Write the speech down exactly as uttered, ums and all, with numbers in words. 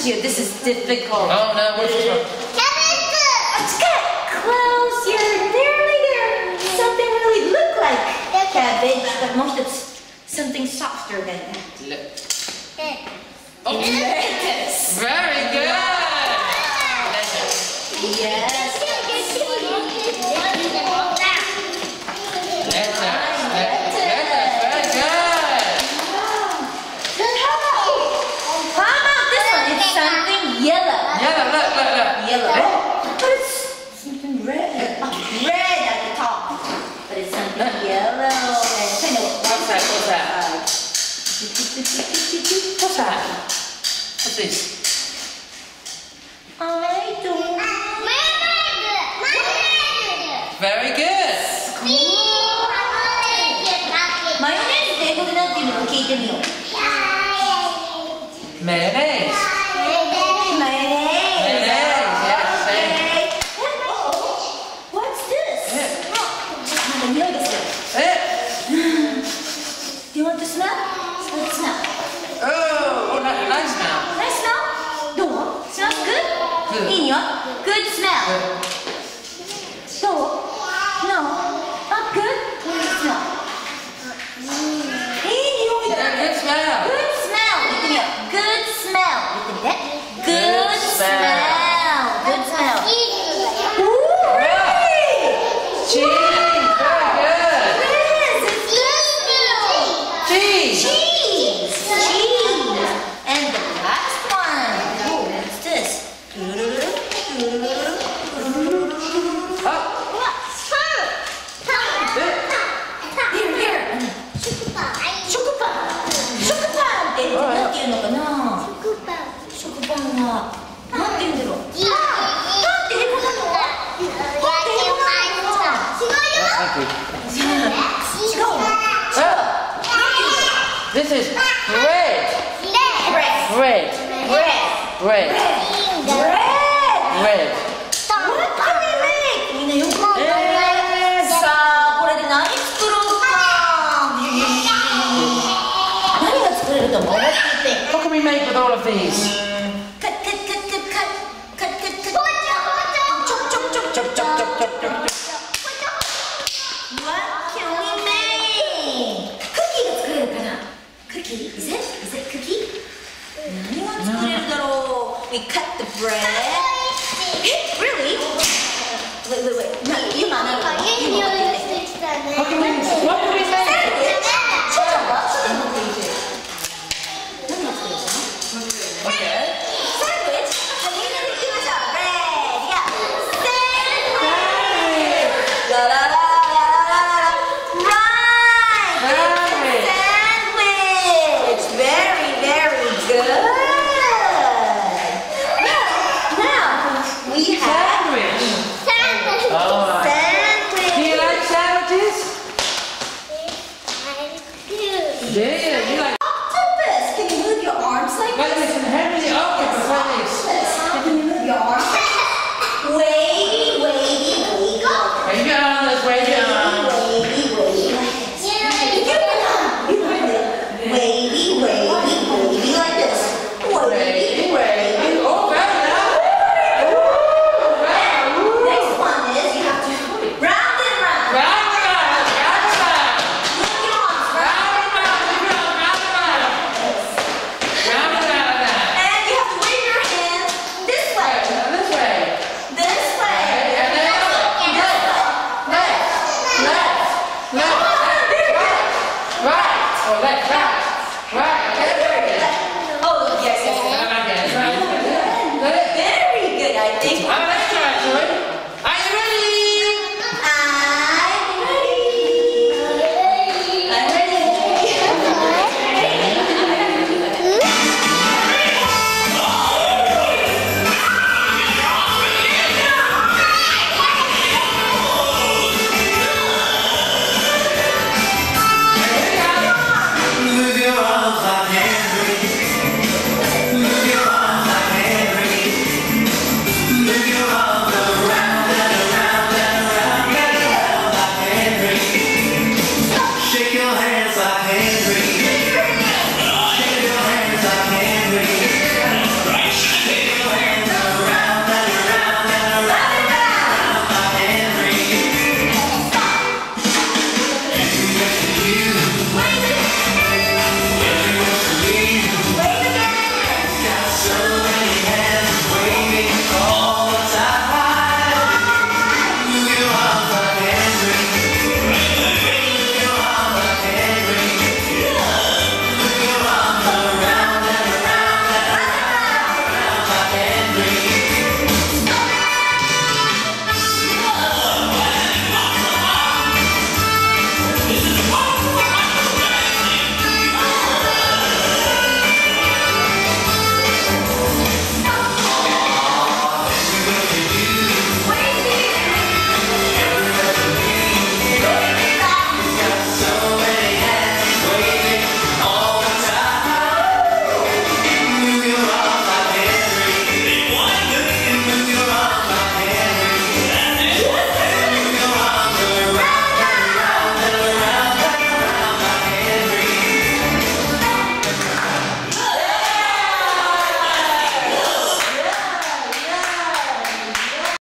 you. This is difficult. Oh no, what's this one? Let's get close. You're nearly there. Something really look like cabbage, but most of it's something softer than that. Le oh. Lettuce. Very good. Yes. What's that? What's this? I don't. Very good. Mayonnaise って英語でなんていうのか聞いてみよう。 Mayonnaise. Mayonnaise. Yes, same. What's this? なんか匂いがする。Do you want to smell? Let's smell. Oh, nice smell. Nice smell? どう Smells good? Good. いい匂い Good smell. どう No? Not good? Good smell. いい匂いだ Yeah, good smell. Good smell. 言ってみよう Good smell. 言ってみて Good smell. Good smell. Ooh, really? Cheese. Cheese. Cheese. And the last one. Oh, what's this? Here, here. Chocopan. Chocopan ってなんていうのかな？食パンはなんていうんだろう？パンって英語なの？パンって英語なの？違うの？ This is bread. Bread. Bread. Bread. Bread. What can we make? みんなよくわかんない。さあ、これで何作ろうか。何が作れると思う？ What do you think? What can we make with all of these? Cut, cut, cut, cut, cut, cut, cut, cut. Chop, chop, chop, chop, chop, chop, chop, chop. What can we make? クッキーが作れるかな？クッキー？ Is it? Is it cookie? 何が作れるだろう？ We cut the bread. Really? Wait, wait, wait. な、今なるかな？今なるかな？ What can we, what can we make? ちょっとはちょっと持っていて。何が作れるかな？ Okay. Sandwich? みんなでいきましょう。Ready? Sandwich! La la la la la la. Right! Sandwich! Very, very good. Now, now we have Sandwich. Oh. sandwich. Do you like sandwiches? Do you? You like? Octopus! Can you move your arms like Wait, this? listen, Henry the octopus, like this. Can you move your arms? Wavy, wavy, wavy. Wave your arms, wave your arms. Wavy, wavy like this. You can it. Wavy, wavy, wavy like this. Wavy, wavy. Oh, very nice. Next one is you have to round and round. Round and round, round and round. Move your arms round. Round and round, round and round. Round and round, round and round. And you have to wave your hand this way. This way. This way. And then This way. left, left, left, left, Very good. right, right, or left, right.